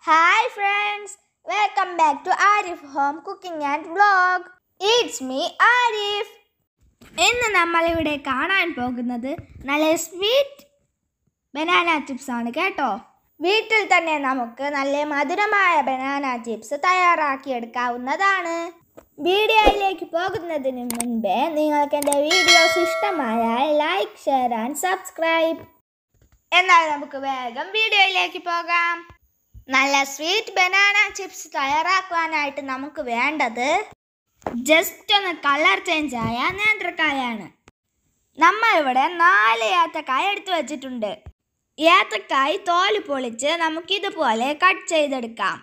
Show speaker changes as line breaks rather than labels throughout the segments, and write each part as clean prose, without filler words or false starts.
Hi friends, welcome back to Arif Home Cooking and Vlog. It's me Arif. ഇന്ന് നമ്മൾ ഇവിടെ കാണാൻ പോകുന്നത് നല്ല സ്വീറ്റ് ബനാന ചിപ്സ് ആണ് കേട്ടോ. വീട്ടിൽ തന്നെ നമുക്ക് നല്ല മധുരമായ ബനാന ചിപ്സ് തയ്യാറാക്കി എടുക്കാവുന്നതാണ്. വീഡിയോയിലേക്ക് പോകുന്നതിന് മുൻപേ നിങ്ങൾക്ക് എൻ്റെ വീഡിയോസ് ഇഷ്ടമായാൽ ലൈക്ക്, ഷെയർ ആൻഡ് സബ്സ്ക്രൈബ്. എന്നാൽ നമുക്ക് വേഗം വീഡിയോയിലേക്ക് പോകാം. നല്ല സ്വീറ്റ് ബനാന ചിപ്സ് തയ്യാറാക്കാനായിട്ട് നമുക്ക് വേണ്ടത് ജസ്റ്റ് ഒന്ന് കളർ ചേഞ്ച് ആയ നേന്ത്രക്കായാണ്. നമ്മളിവിടെ 4 ഏത്തക്കായ എടുത്തു വച്ചിട്ടുണ്ട്. ഏത്തക്കായ് തോല് പൊളിച്ച് നമുക്കിതുപോലെ കട്ട് ചെയ്തെടുക്കാം.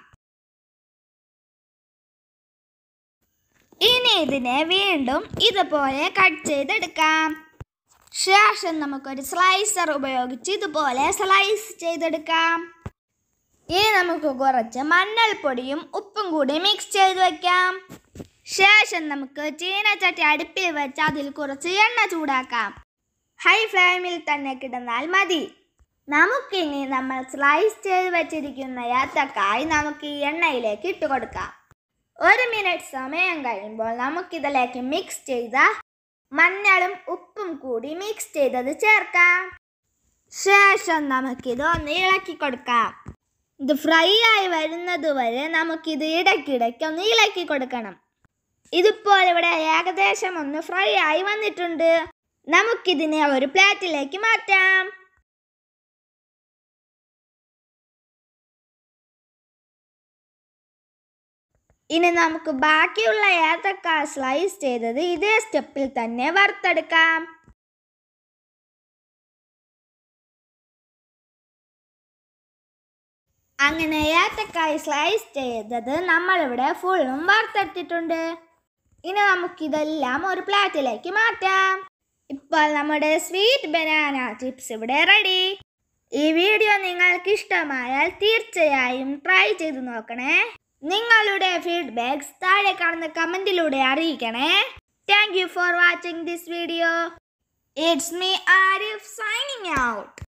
ഇനി ഇതിനെ വീണ്ടും ഇതുപോലെ കട്ട് ചെയ്തെടുക്കാം. ശേഷം നമുക്കൊരു സ്ലൈസർ ഉപയോഗിച്ച് ഇതുപോലെ സ്ലൈസ് ചെയ്തെടുക്കാം. ഇനി നമുക്ക് കുറച്ച് മഞ്ഞൾപ്പൊടിയും ഉപ്പും കൂടി മിക്സ് ചെയ്ത് വയ്ക്കാം. ശേഷം നമുക്ക് ചീനച്ചട്ടി അടുപ്പിൽ വെച്ച് അതിൽ കുറച്ച് എണ്ണ ചൂടാക്കാം. ഹൈ ഫ്ലെയിമിൽ തന്നെ കിടന്നാൽ മതി. നമുക്കിനി നമ്മൾ സ്ലൈസ് ചെയ്ത് വെച്ചിരിക്കുന്ന ഏത്തക്കായ് നമുക്ക് ഈ എണ്ണയിലേക്ക് ഇട്ട് കൊടുക്കാം. 1 മിനിറ്റ് സമയം കഴിയുമ്പോൾ നമുക്കിതിലേക്ക് മിക്സ് ചെയ്ത മഞ്ഞളും ഉപ്പും കൂടി മിക്സ് ചെയ്തത് ചേർക്കാം. ശേഷം നമുക്കിത് ഒന്ന് ഇളക്കി കൊടുക്കാം. ഇത് ഫ്രൈ ആയി വരുന്നത് വരെ നമുക്കിത് ഇടയ്ക്കിടയ്ക്ക് ഒന്ന് ഇളക്കി കൊടുക്കണം. ഇതിപ്പോൾ ഇവിടെ ഏകദേശം ഒന്ന് ഫ്രൈ ആയി വന്നിട്ടുണ്ട്. നമുക്കിതിനെ ഒരു പ്ലേറ്റിലേക്ക് മാറ്റാം. ഇനി നമുക്ക് ബാക്കിയുള്ള ഏത്തക്കായ സ്ലൈസ് ചെയ്തത് ഇതേ സ്റ്റെപ്പിൽ തന്നെ വറുത്തെടുക്കാം. അങ്ങനെ ഏത്തക്കായ സ്ലൈസ് ചെയ്തത് നമ്മളിവിടെ ഫുള്ളും വറുത്തെടുത്തിട്ടുണ്ട്. ഇനി നമുക്കിതെല്ലാം ഒരു പ്ലേറ്റിലേക്ക് മാറ്റാം. ഇപ്പോൾ നമ്മുടെ സ്വീറ്റ് ബനാന ചിപ്സ് ഇവിടെ റെഡി. ഈ വീഡിയോ നിങ്ങൾക്ക് ഇഷ്ടമായാൽ തീർച്ചയായും ട്രൈ ചെയ്ത് നോക്കണേ. നിങ്ങളുടെ ഫീഡ്ബാക്ക്സ് താഴെ കാണുന്ന കമൻറ്റിലൂടെ അറിയിക്കണേ. Thank you for watching this video. It's me Arif signing out.